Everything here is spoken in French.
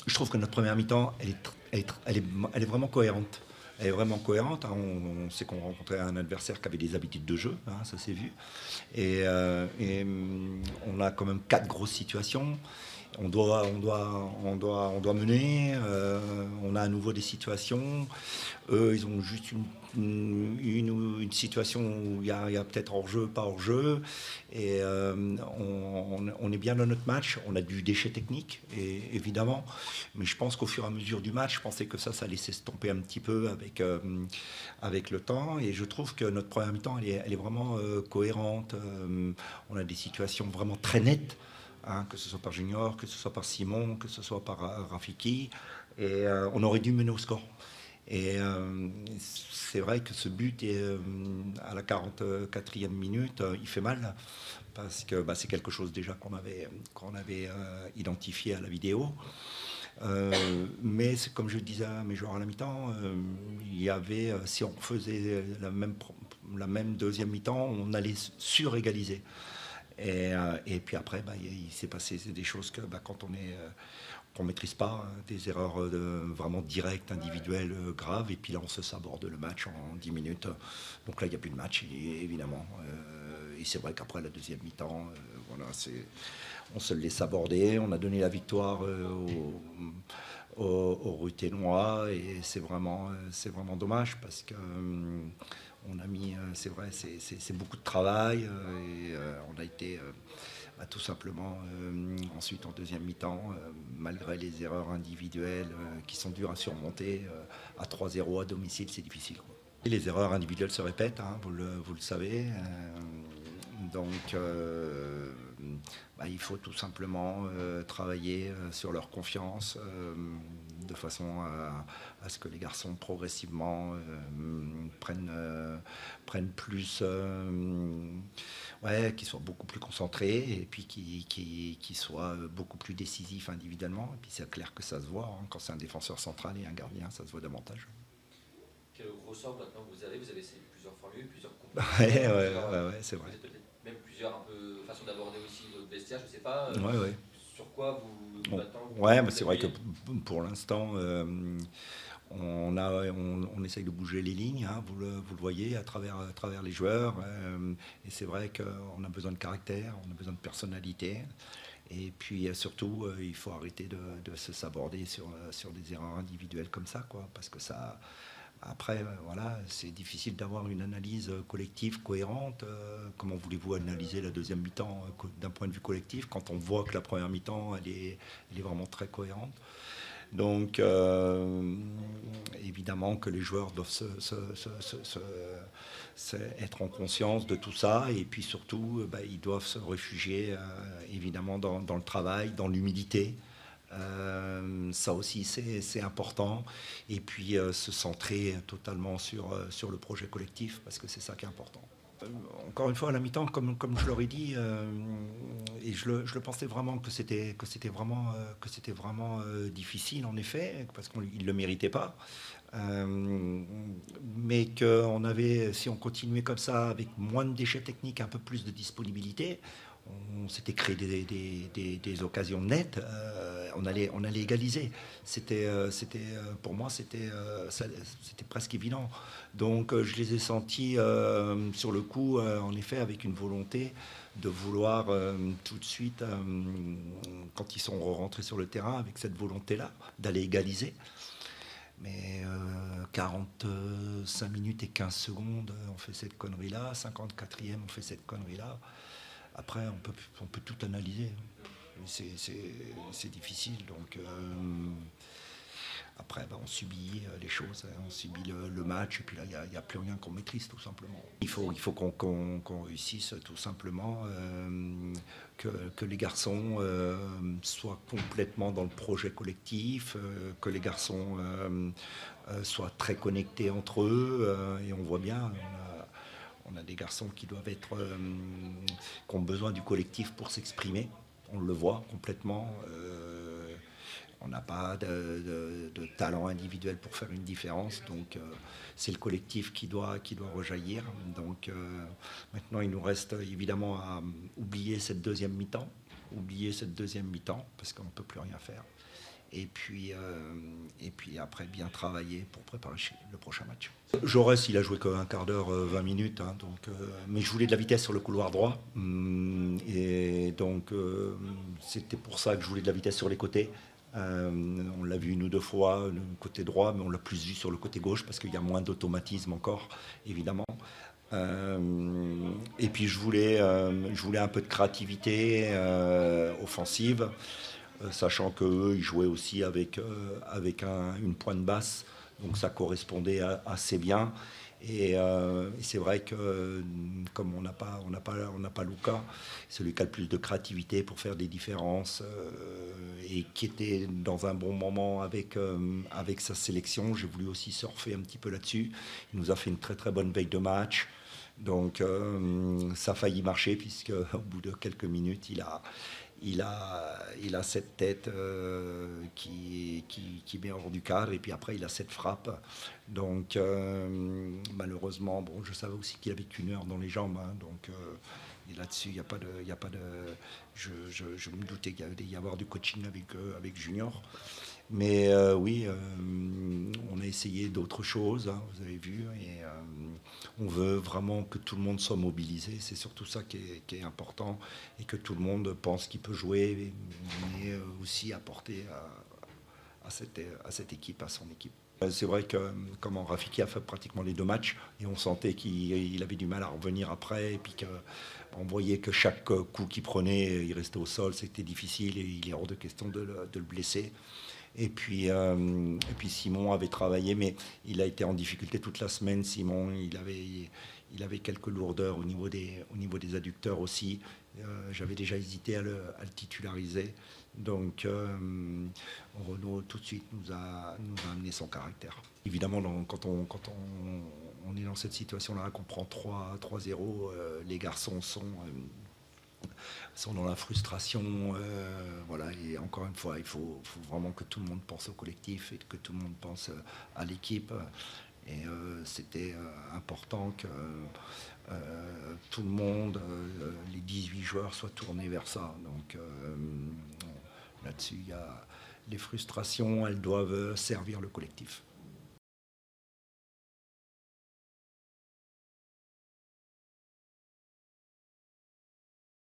Je trouve que notre première mi-temps, elle est vraiment cohérente. Elle est vraiment cohérente, hein. On sait qu'on rencontrait un adversaire qui avait des habitudes de jeu, hein, ça s'est vu. On a quand même quatre grosses situations. On doit mener. On a à nouveau des situations. Eux, ils ont juste une situation où il y a peut-être hors-jeu, pas hors-jeu. On est bien dans notre match. On a du déchet technique, évidemment. Mais je pense qu'au fur et à mesure du match, je pensais que ça allait s'estomper un petit peu avec le temps. Et je trouve que notre première mi-temps, elle est vraiment cohérente. On a des situations vraiment très nettes. Hein, que ce soit par Junior, que ce soit par Simon, que ce soit par Rafiki. On aurait dû mener au score. Et c'est vrai que ce but à la 44e minute, il fait mal parce que c'est quelque chose déjà qu'on avait identifié à la vidéo. Mais comme je disais à mes joueurs à la mi-temps, il y avait, si on faisait la même deuxième mi-temps, on allait surégaliser. Et puis après, il s'est passé des choses que quand qu'on maîtrise pas, hein, des erreurs vraiment directes, individuelles, graves, et puis là on se saborde le match en 10 minutes. Donc là il n'y a plus de match, évidemment. Et c'est vrai qu'après la deuxième mi-temps, voilà, on se l'est sabordé, on a donné la victoire aux Ruténois, et c'est vraiment dommage parce que on a mis, c'est vrai, c'est beaucoup de travail, et on a été tout simplement ensuite en deuxième mi-temps, malgré les erreurs individuelles qui sont dures à surmonter, à 3-0 à domicile, c'est difficile, quoi. Et les erreurs individuelles se répètent, hein, vous le savez. Donc, il faut tout simplement travailler sur leur confiance, de façon à ce que les garçons progressivement prennent plus, ouais, qu'ils soient beaucoup plus concentrés, et puis qu'ils soient beaucoup plus décisifs individuellement. Et puis c'est clair que ça se voit, hein, quand c'est un défenseur central et un gardien, ça se voit davantage. Quel ressort maintenant vous avez essayé plusieurs formules, plusieurs Ouais, compositions, ouais, ouais, ouais, c'est vrai. peut-être même plusieurs un peu façons d'aborder aussi votre vestiaire, je sais pas, Ouais, ouais. sur quoi vous Bon. maintenant Ouais, mais vous c'est vrai que appuyez. pour l'instant, on essaye de bouger les lignes, hein, vous le voyez à travers les joueurs. Et c'est vrai qu'on a besoin de caractère, on a besoin de personnalité. Et puis surtout, il faut arrêter de se saborder sur des erreurs individuelles comme ça, quoi, parce que ça. Après, voilà, c'est difficile d'avoir une analyse collective cohérente. Comment voulez-vous analyser la deuxième mi-temps d'un point de vue collectif quand on voit que la première mi-temps, elle est vraiment très cohérente? Donc, évidemment que les joueurs doivent être en conscience de tout ça, et puis surtout, ils doivent se réfugier évidemment dans le travail, dans l'humilité. Ça aussi, c'est important. Et puis, se centrer totalement sur le projet collectif, parce que c'est ça qui est important. Encore une fois, à la mi-temps, comme je leur ai dit, et je le pensais vraiment que c'était vraiment difficile, en effet, parce qu'ils ne le méritaient pas. Mais si on continuait comme ça, avec moins de déchets techniques, un peu plus de disponibilité, on s'était créé des occasions nettes, on allait égaliser. Pour moi, c'était presque évident. Donc, je les ai sentis sur le coup, en effet, avec une volonté de vouloir tout de suite, quand ils sont rentrés sur le terrain, avec cette volonté-là, d'aller égaliser. Mais 45 minutes et 15 secondes, on fait cette connerie-là. 54e, on fait cette connerie-là. Après, on peut tout analyser. C'est difficile. Donc, après, on subit les choses, hein. On subit le match. Et puis là, il n'y a plus rien qu'on maîtrise, tout simplement. Il faut qu'on réussisse, tout simplement, que les garçons soient complètement dans le projet collectif, que les garçons soient très connectés entre eux. Et on voit bien, on a des garçons qui ont besoin du collectif pour s'exprimer. On le voit complètement. On n'a pas de talent individuel pour faire une différence. Donc, c'est le collectif qui doit rejaillir. Donc, maintenant, il nous reste évidemment à oublier cette deuxième mi-temps. Oublier cette deuxième mi-temps, parce qu'on ne peut plus rien faire. Et puis après, bien travailler pour préparer le prochain match. Jaurès, il a joué qu'un quart d'heure, 20 minutes, hein, mais je voulais de la vitesse sur le couloir droit. Et donc, c'était pour ça que je voulais de la vitesse sur les côtés. On l'a vu une ou deux fois, le côté droit, mais on l'a plus vu sur le côté gauche parce qu'il y a moins d'automatisme encore, évidemment. Et puis je voulais un peu de créativité offensive, sachant qu'eux, ils jouaient aussi avec une pointe basse, donc ça correspondait assez bien. Et c'est vrai que comme on n'a pas Luka, celui qui a le plus de créativité pour faire des différences et qui était dans un bon moment avec sa sélection, j'ai voulu aussi surfer un petit peu là-dessus. Il nous a fait une très très bonne veille de match. Donc ça a failli marcher puisque au bout de quelques minutes, il a cette tête qui met hors du cadre et puis après il a cette frappe. Donc malheureusement, bon, je savais aussi qu'il avait qu'une heure dans les jambes, hein, donc et là-dessus il n'y a pas de, je me doutais qu'il y allait y avoir du coaching avec Junior. Mais oui, on a essayé d'autres choses, hein, vous avez vu, et on veut vraiment que tout le monde soit mobilisé. C'est surtout ça qui est important, et que tout le monde pense qu'il peut jouer, mais aussi apporter à cette équipe, à son équipe. C'est vrai que comment Rafiki a fait pratiquement les deux matchs, et on sentait qu'il avait du mal à revenir après, et puis on voyait que chaque coup qu'il prenait, il restait au sol, c'était difficile, et il est hors de question de le blesser. Et puis Simon avait travaillé, mais il a été en difficulté toute la semaine. Simon, il avait quelques lourdeurs au niveau des adducteurs aussi. J'avais déjà hésité à le titulariser. Donc Renaud tout de suite nous a amené son caractère. Évidemment, quand on est dans cette situation-là, qu'on prend 3-0, les garçons sont dans la frustration, voilà, et encore une fois, il faut vraiment que tout le monde pense au collectif et que tout le monde pense à l'équipe. Et c'était important que tout le monde, les 18 joueurs, soient tournés vers ça. Donc là-dessus, les frustrations, elles doivent servir le collectif.